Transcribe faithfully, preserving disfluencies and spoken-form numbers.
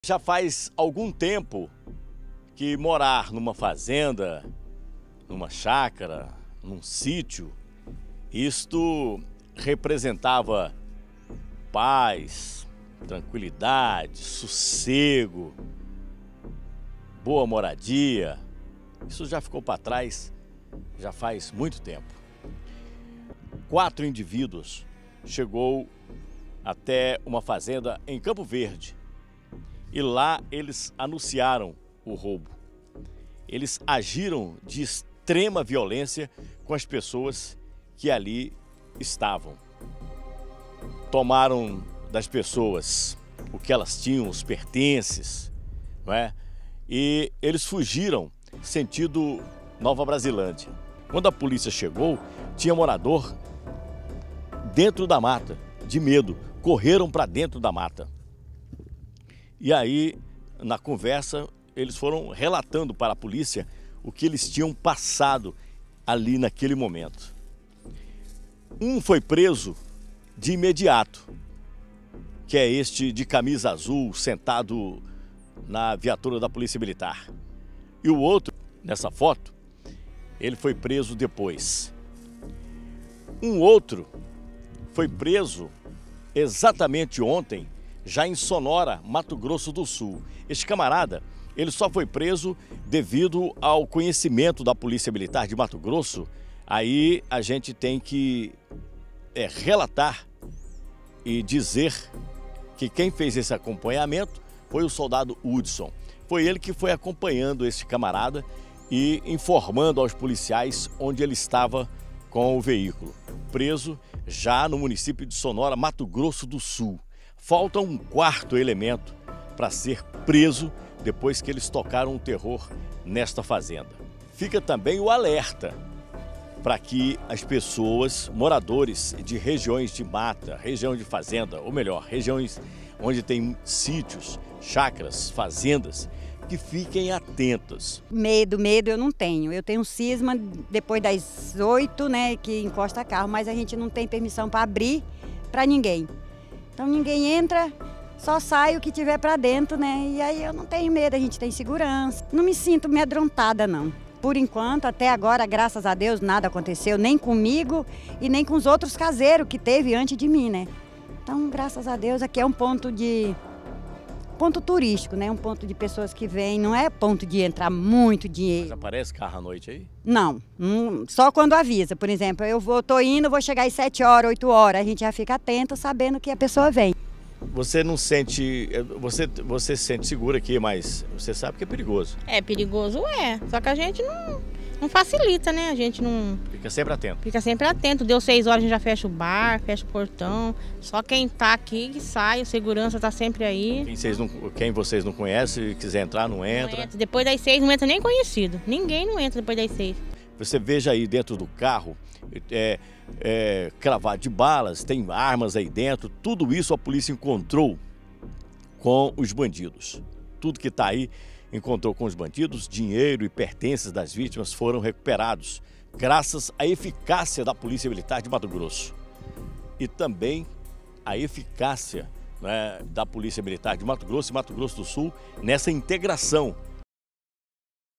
Já faz algum tempo que morar numa fazenda, numa chácara, num sítio, isto representava paz, tranquilidade, sossego, boa moradia. Isso já ficou para trás já faz muito tempo. Quatro indivíduos chegou até uma fazenda em Campo Verde e lá eles anunciaram o roubo. Eles agiram de extrema violência com as pessoas que ali estavam. Tomaram das pessoas o que elas tinham, os pertences, não é? E eles fugiram sentido Nova Brasilândia. Quando a polícia chegou, tinha morador dentro da mata, de medo, correram para dentro da mata. E aí, na conversa, eles foram relatando para a polícia o que eles tinham passado ali naquele momento. Um foi preso de imediato, que é este de camisa azul, sentado na viatura da Polícia Militar. E o outro, nessa foto, ele foi preso depois. Um outro foi preso exatamente ontem, já em Sonora, Mato Grosso do Sul. Este camarada, ele só foi preso devido ao conhecimento da Polícia Militar de Mato Grosso. Aí a gente tem que é, relatar e dizer que quem fez esse acompanhamento foi o soldado Hudson. Foi ele que foi acompanhando esse camarada e informando aos policiais onde ele estava com o veículo. Preso já no município de Sonora, Mato Grosso do Sul. Falta um quarto elemento para ser preso depois que eles tocaram o terror nesta fazenda. Fica também o alerta para que as pessoas, moradores de regiões de mata, região de fazenda, ou melhor, regiões onde tem sítios, chácaras, fazendas, que fiquem atentas. Medo, medo eu não tenho. Eu tenho cisma depois das oito, né, que encosta carro, mas a gente não tem permissão para abrir para ninguém. Então ninguém entra, só sai o que tiver para dentro, né? E aí eu não tenho medo, a gente tem segurança. Não me sinto amedrontada, não. Por enquanto, até agora, graças a Deus, nada aconteceu, nem comigo e nem com os outros caseiros que teve antes de mim, né? Então, graças a Deus, aqui é um ponto de... ponto turístico, né? Um ponto de pessoas que vêm, não é ponto de entrar muito dinheiro. Mas aparece carro à noite aí? Não, não, só quando avisa. Por exemplo, eu vou, tô indo, vou chegar às sete horas, oito horas, a gente já fica atento sabendo que a pessoa vem. Você não sente, você, você se sente segura aqui, mas você sabe que é perigoso. É perigoso, é, só que a gente não, não facilita, né? A gente não... Fica sempre atento. Fica sempre atento, deu seis horas a gente já fecha o bar, fecha o portão, só quem tá aqui que sai, o segurança tá sempre aí. Quem vocês não, quem vocês não conhecem e quiser entrar, não entra. Não entra. Depois das seis não entra nem conhecido, ninguém não entra depois das seis. Você veja aí dentro do carro, é, é, cravado de balas, tem armas aí dentro, tudo isso a polícia encontrou com os bandidos. Tudo que está aí encontrou com os bandidos, dinheiro e pertences das vítimas foram recuperados, graças à eficácia da Polícia Militar de Mato Grosso. E também a eficácia, né, da Polícia Militar de Mato Grosso e Mato Grosso do Sul nessa integração